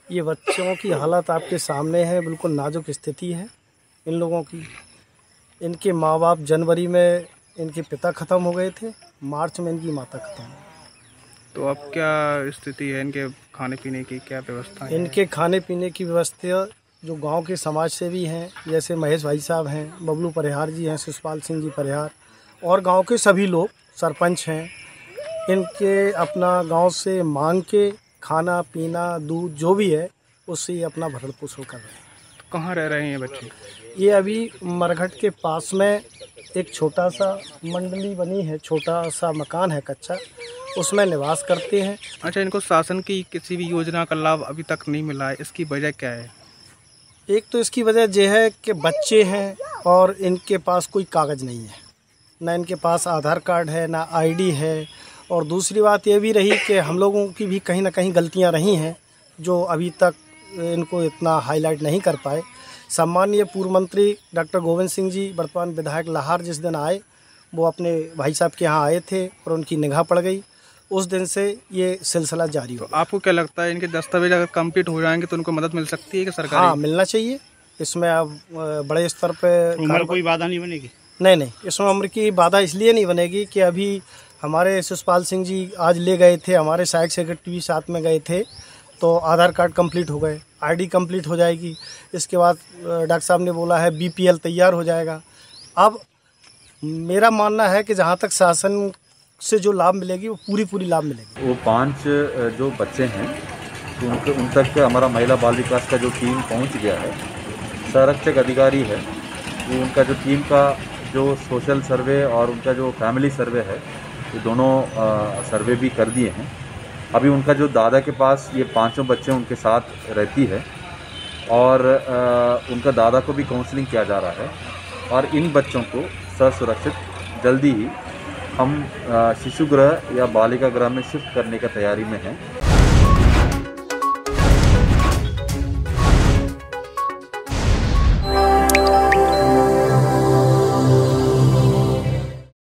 ये बच्चों की हालत आपके सामने है, बिल्कुल नाजुक स्थिति है इन लोगों की। इनके माँ बाप जनवरी में इनके पिता ख़त्म हो गए थे, मार्च में इनकी माता ख़त्म हो गई। तो अब क्या स्थिति है, इनके खाने पीने की क्या व्यवस्था है? इनके खाने पीने की व्यवस्था जो गांव के समाज सेवी हैं, जैसे महेश भाई साहब हैं, बबलू परिहार जी हैं, शिषपाल सिंह जी परिहार, और गांव के सभी लोग, सरपंच हैं, इनके अपना गांव से मांग के खाना पीना दूध जो भी है उससे ही अपना भरण पोषण कर रहे हैं। तो कहाँ रह रहे हैं ये बच्चे? ये अभी मरघट के पास में एक छोटा सा मंडली बनी है, छोटा सा मकान है कच्चा, उसमें निवास करते हैं। अच्छा, इनको शासन की किसी भी योजना का लाभ अभी तक नहीं मिला है, इसकी वजह क्या है? एक तो इसकी वजह यह है कि बच्चे हैं और इनके पास कोई कागज़ नहीं है, ना इनके पास आधार कार्ड है, ना आईडी है। और दूसरी बात यह भी रही कि हम लोगों की भी कहीं ना कहीं गलतियां रही हैं जो अभी तक इनको इतना हाईलाइट नहीं कर पाए। सम्माननीय पूर्व मंत्री डॉक्टर गोविंद सिंह जी, वर्तमान विधायक लाहार, जिस दिन आए वो अपने भाई साहब के यहाँ आए थे और उनकी निगाह पड़ गई, उस दिन से ये सिलसिला जारी हो। तो आपको क्या लगता है, इनके दस्तावेज अगर कंप्लीट हो जाएंगे तो उनको मदद मिल सकती है कि सरकार? हाँ, मिलना चाहिए। इसमें अब बड़े स्तर पर उम्र कोई बाधा नहीं बनेगी? नहीं, इसमें उम्र की बाधा इसलिए नहीं बनेगी कि अभी हमारे शिषपाल सिंह जी आज ले गए थे, हमारे सहायक सेक्रेटरी भी साथ में गए थे, तो आधार कार्ड कंप्लीट हो गए, आईडी कंप्लीट हो जाएगी। इसके बाद डॉक्टर साहब ने बोला है बीपीएल तैयार हो जाएगा। अब मेरा मानना है कि जहाँ तक शासन से जो लाभ मिलेगी वो पूरी लाभ मिलेगी। वो 5 जो बच्चे हैं तो उन तक हमारा महिला बाल विकास का जो टीम पहुंच गया है। संरक्षक अधिकारी है वो उनका जो टीम का जो सोशल सर्वे और उनका जो फैमिली सर्वे है ये दोनों सर्वे भी कर दिए हैं। अभी उनका जो दादा के पास ये 5 बच्चे उनके साथ रहती है और उनका दादा को भी काउंसलिंग किया जा रहा है और इन बच्चों को ससुरक्षित जल्दी ही हम शिशु गृह या बालिका गृह में शिफ्ट करने का तैयारी में हैं।